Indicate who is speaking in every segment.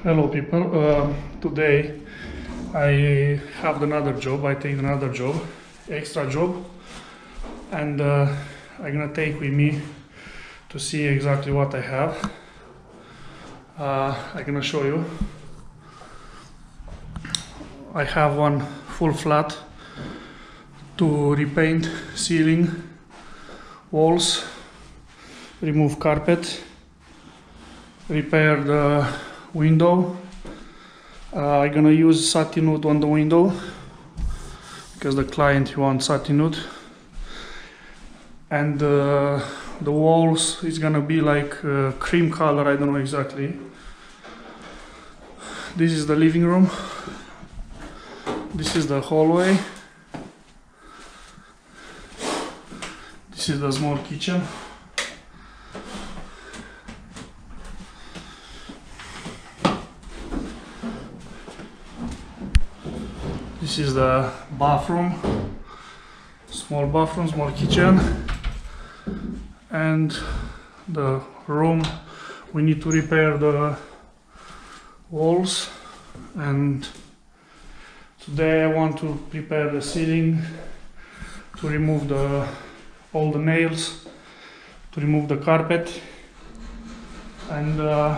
Speaker 1: Hello people, today I have another job, I take another job, extra job, and I'm gonna take with me to see exactly what I have. I'm gonna show you. I have one full flat to repaint ceiling, walls, remove carpet, repair the window. I'm gonna use satin wood on the window because the client wants satin wood, and the walls is gonna be like cream color, I don't know exactly. This is the living room, this is the hallway, this is the small kitchen. This is the bathroom, small bathroom, small kitchen, and the room. We need to repair the walls, and today I want to prepare the ceiling, to remove all the nails, to remove the carpet, and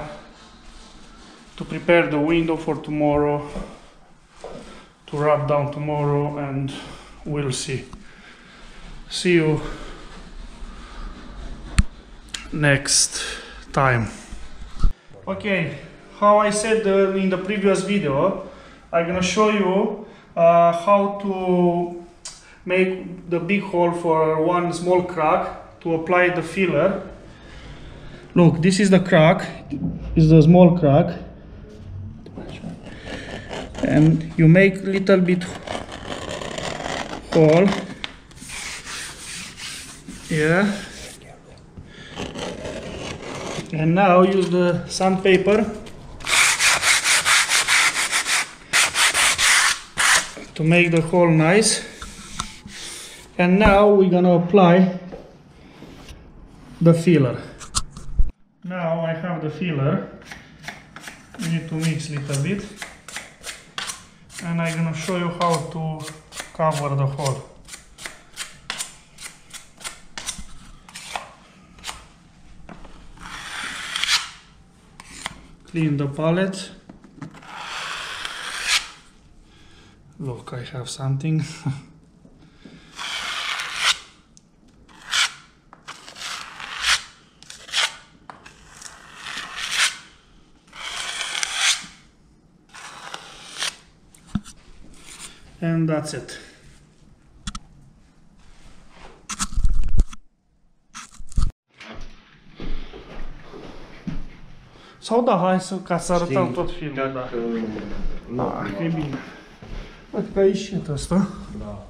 Speaker 1: to prepare the window for tomorrow, to wrap down tomorrow, and we'll see you next time. Okay, how I said in the previous video, I'm gonna show you how to make the big hole for one small crack to apply the filler. Look, this is the crack, is the small crack, and you make little bit hole here, and now use the sandpaper to make the hole nice. And now we're gonna apply the filler. Now I have the filler, we need to mix a little bit, and I'm gonna show you how to cover the hole. Clean the palette. Look, I have something. And that's it. Sau da, hai ca să arătăm tot filmul, da. Că e bine. Uite că a ieșit ăsta. Da.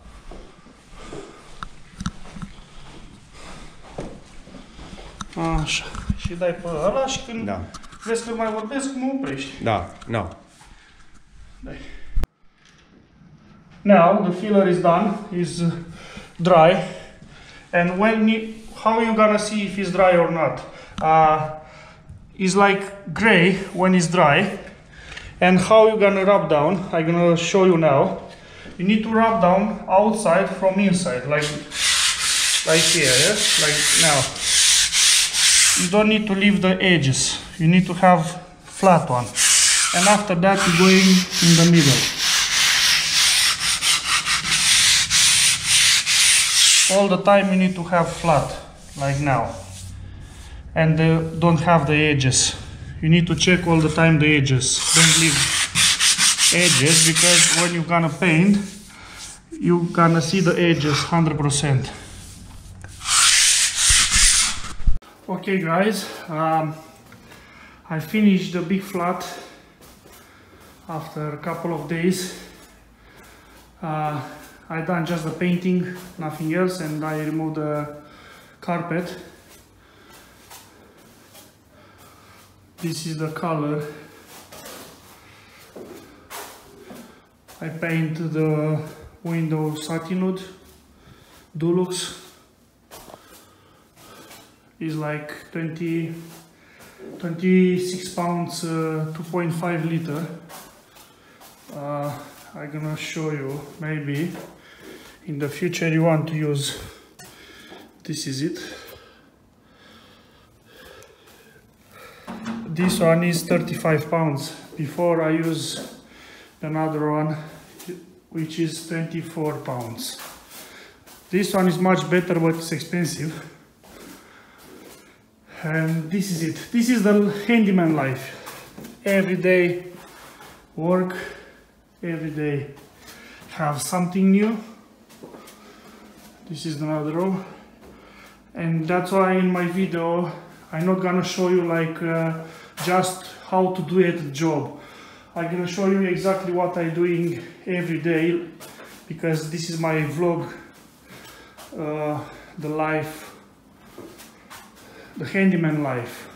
Speaker 1: Așa. Și dai pe ăla și când vezi că mai vorbesc, mă oprești.
Speaker 2: Da, no.
Speaker 1: Dai. Now the filler is done, is dry, and how you gonna see if it's dry or not? It's like gray when it's dry, and how you gonna rub down? I'm gonna show you now. You need to rub down outside from inside, like here, yes? Like now. You don't need to leave the edges. You need to have flat one, and after that you're going in the middle. All the time you need to have flat, like now, and don't have the edges. You need to check all the time the edges. Don't leave edges, because when you're gonna paint, you're gonna see the edges 100%. Okay guys, I finished the big flat after a couple of days. I done just the painting, nothing else, and I removed the carpet. This is the color. I paint the window satin wood, Dulux. Is like 20 26 pounds, 2.5 liter. I'm gonna show you, maybe in the future you want to use, this is it. This one is 35 pounds. Before I use another one, which is 24 pounds. This one is much better, but it's expensive. And this is it. This is the handyman life. Every day work, every day have something new. This is another row. And that's why in my video I'm not gonna show you like just how to do it job. I'm gonna show you exactly what I'm doing every day, because this is my vlog, the life, the handyman life.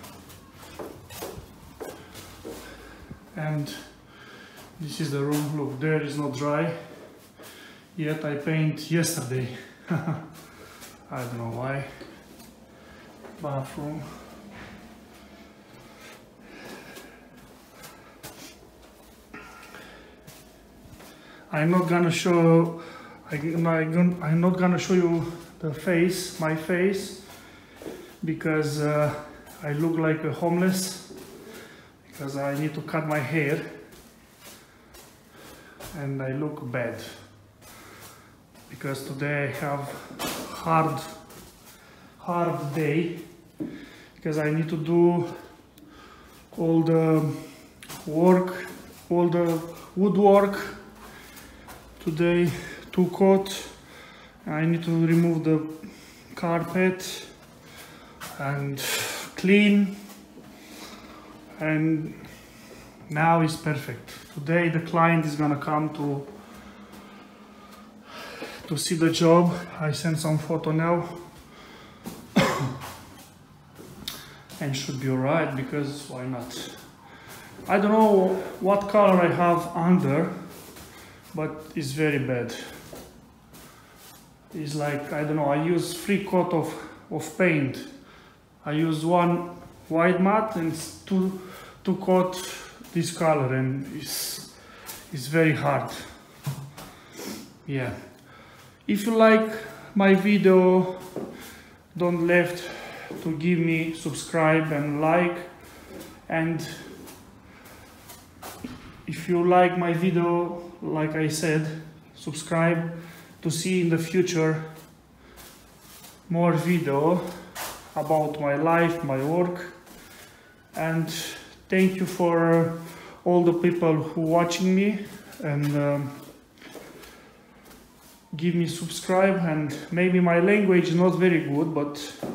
Speaker 1: And this is the room. Look, there is not dry yet. I paint yesterday. I don't know why. Bathroom. I'm not gonna show. I'm not gonna show you the face, my face, because I look like a homeless, because I need to cut my hair and I look bad, because today I have hard day, because I need to do all the work, all the woodwork today, 2 coat. I need to remove the carpet and clean, and now it's perfect. Today the client is gonna come to see the job. I sent some photo now and should be alright, because why not? I don't know what color I have under, but it's very bad. It's like, I don't know, I use 3 coat of paint. I use 1 white matte and 2 coat this color, and it's very hard. Yeah. If you like my video, don't left to give me subscribe and like, and if you like my video, like I said, subscribe to see in the future more video about my life, my work. And thank you for all the people who watching me, and give me subscribe. And maybe my language is not very good, but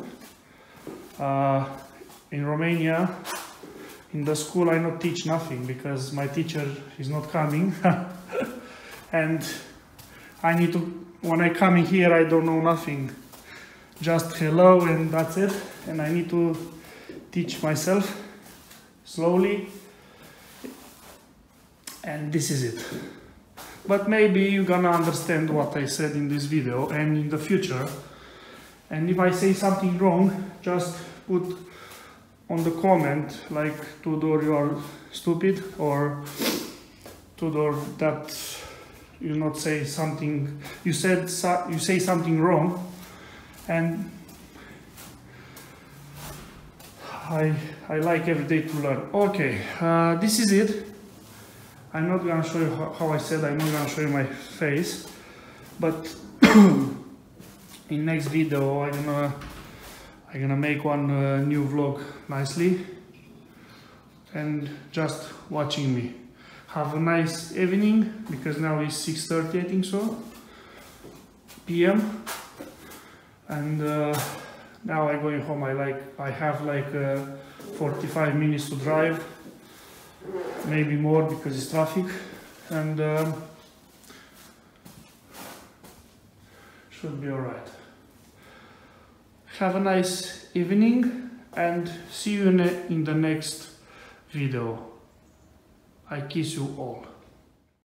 Speaker 1: in Romania, in the school I not teach nothing, because my teacher is not coming. And I need to, when I come in here, I don't know nothing, just hello and that's it. And I need to teach myself slowly, and this is it. But maybe you're gonna understand what I said in this video and in the future. And if I say something wrong, just put on the comment, like, Tudor, you are stupid, or Tudor, that you not say something, you say something wrong. And I like every day to learn. Okay, this is it. I'm not gonna show you how I said, I'm not gonna show you my face, but in next video I'm gonna make one new vlog nicely, and just watching me. Have a nice evening, because now it's 6:30, I think so, PM. And now I'm going home. I have like 45 minutes to drive, maybe more because it's traffic, and should be alright. Have a nice evening, and see you in the next video. I kiss you all.